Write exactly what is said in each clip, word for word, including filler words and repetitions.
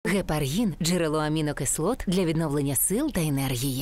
Гепаргін – джерело амінокислот для відновлення сил та енергії.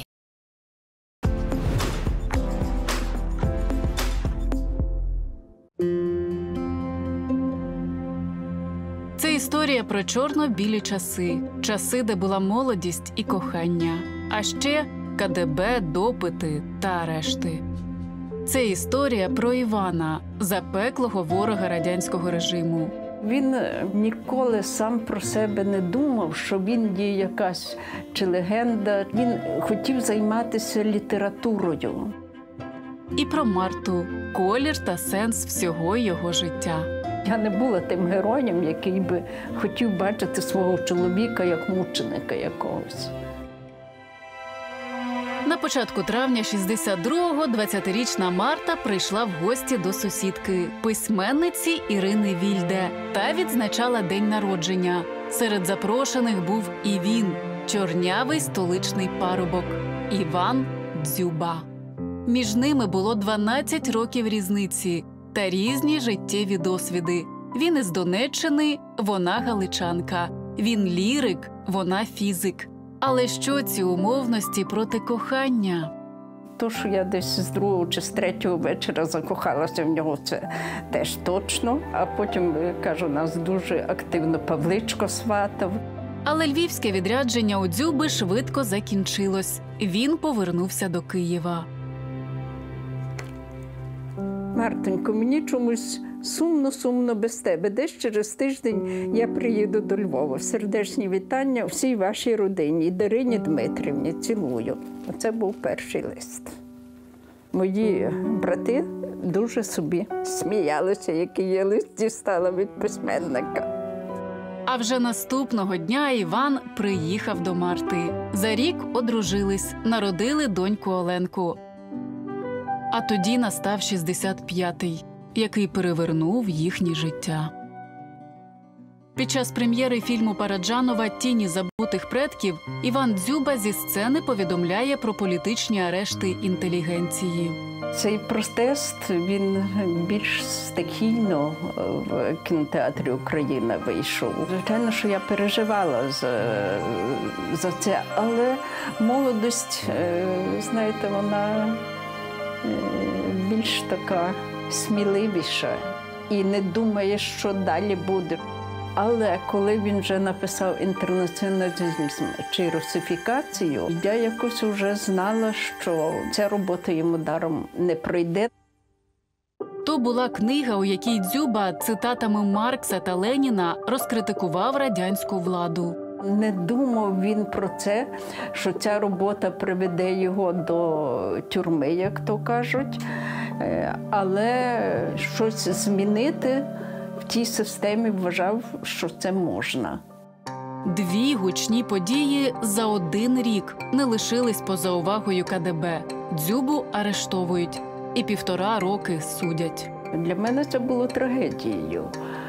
Це історія про чорно-білі часи. Часи, де була молодість і кохання. А ще ка де бе, допити та арешти. Це історія про Івана, запеклого ворога радянського режиму. Він ніколи сам про себе не думав, що він є якась чи легенда. Він хотів займатися літературою. І про Марту – колір та сенс всього його життя. Я не була тим героєм, який би хотів бачити свого чоловіка як мученика якогось. На початку травня шістдесят другого двадцятирічна Марта прийшла в гості до сусідки, письменниці Ірини Вільде, та відзначала день народження. Серед запрошених був і він – чорнявий столичний парубок – Іван Дзюба. Між ними було дванадцять років різниці та різні життєві досвіди. Він із Донеччини, вона галичанка. Він лірик, вона фізик. Але що ці умовності проти кохання? То, що я десь з другого чи з третього вечора закохалася в нього, це теж точно. А потім, кажу, нас дуже активно Павличко сватав. Але львівське відрядження у Дзюби швидко закінчилось. Він повернувся до Києва. Мартонько, мені чомусь сумно-сумно без тебе. Десь через тиждень я приїду до Львова. Сердечні вітання всій вашій родині. І Дарині Дмитрівні цілую. Оце був перший лист. Мої брати дуже собі сміялися, який я лист дістала від письменника. А вже наступного дня Іван приїхав до Марти. За рік одружились, народили доньку Оленку. А тоді настав шістдесят п'ятий, який перевернув їхнє життя. Під час прем'єри фільму Параджанова «Тіні забутих предків» Іван Дзюба зі сцени повідомляє про політичні арешти інтелігенції. Цей протест, він більш стихійно в кінотеатрі «Україна» вийшов. Звичайно, що я переживала за, за це, але молодость, знаєте, вона більш така сміливіша і не думає, що далі буде. Але коли він вже написав інтернаціоналізм чи русифікацію, я якось вже знала, що ця робота йому даром не пройде. То була книга, у якій Дзюба цитатами Маркса та Леніна розкритикував радянську владу. Не думав він про це, що ця робота приведе його до тюрми, як то кажуть, але щось змінити в тій системі вважав, що це можна. Дві гучні події за один рік не лишились поза увагою ка де бе. Дзюбу арештовують і півтора роки судять. Для мене це було трагедією,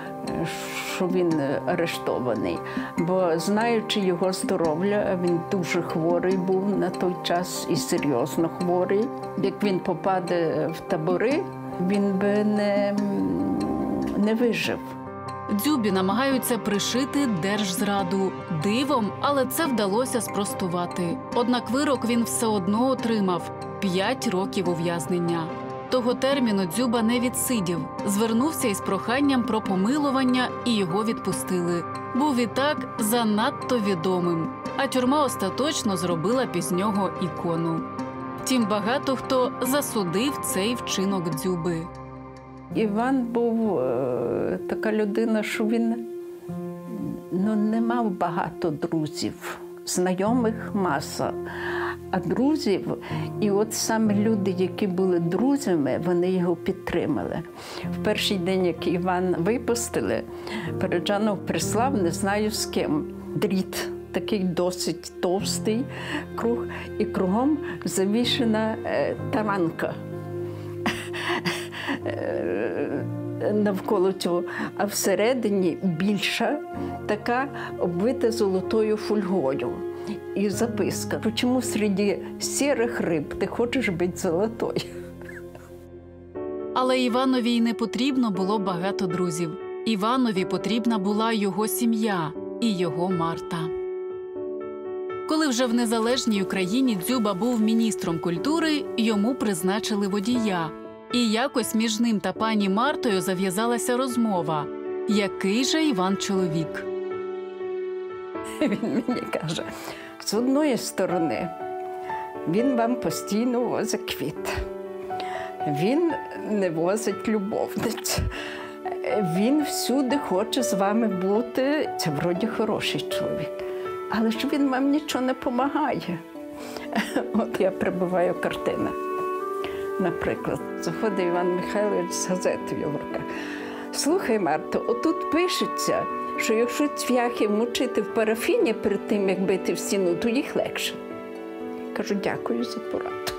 що він арештований. Бо знаючи його здоров'я, він дуже хворий був на той час і серйозно хворий. Як він попаде в табори, він би не, не вижив. Дзюбі намагаються пришити держзраду. Дивом, але це вдалося спростувати. Однак вирок він все одно отримав – п'ять років ув'язнення. Того терміну Дзюба не відсидів, звернувся із проханням про помилування і його відпустили. Був відтак занадто відомим, а тюрма остаточно зробила після нього ікону. Втім, багато хто засудив цей вчинок Дзюби. Іван був е, така людина, що він ну, не мав багато друзів, знайомих маса. А друзів, і от саме люди, які були друзями, вони його підтримали. В перший день, як Іван випустили, Параджанов прислав, не знаю з ким, дріт, такий досить товстий круг, і кругом завішена е, таранка навколо цього, а всередині більша, така обвита золотою фольгою. І записка: «Чому серед сірих риб ти хочеш бути золотою?» Але Іванові й не потрібно було багато друзів. Іванові потрібна була його сім'я. і його Марта. Коли вже в незалежній Україні Дзюба був міністром культури, йому призначили водія. І якось між ним та пані Мартою зав'язалася розмова. Який же Іван чоловік? Він мені каже, з одної сторони, він вам постійно возить квіти. Він не возить любовниць. Він всюди хоче з вами бути. Це вроді хороший чоловік. Але ж він вам нічого не допомагає. От я прибуваю картина. Наприклад, заходить Іван Михайлович з газетою в руках. Слухай, Марто, отут пишеться, що якщо цвяхи мочити в парафіні перед тим, як бити в стіну, то їх легше. Кажу, дякую за пораду.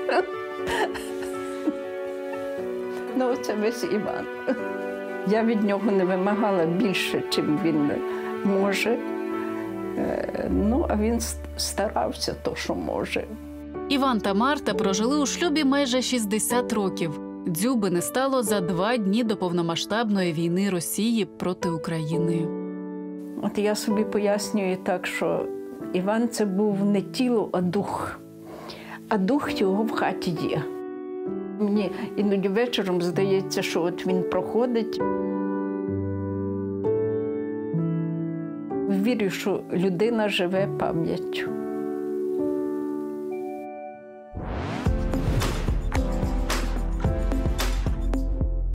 Ну, оце весь Іван. Я від нього не вимагала більше, чим він може. Ну, а він старався то, що може. Іван та Марта прожили у шлюбі майже шістдесят років. Дзюби не стало за два дні до повномасштабної війни Росії проти України. От я собі пояснюю так, що Іван – це був не тіло, а дух. А дух його в хаті є. Мені іноді вечором здається, що от він проходить. Вірю, що людина живе пам'яттю.